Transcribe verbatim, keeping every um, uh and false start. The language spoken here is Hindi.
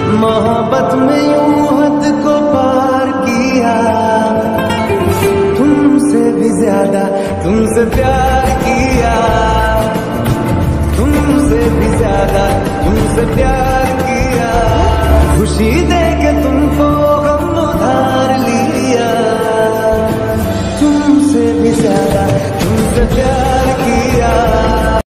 मोहब्बत में यूं हद को पार किया, तुमसे भी ज्यादा तुमसे प्यार किया, तुमसे भी ज्यादा तुमसे प्यार किया। खुशी दे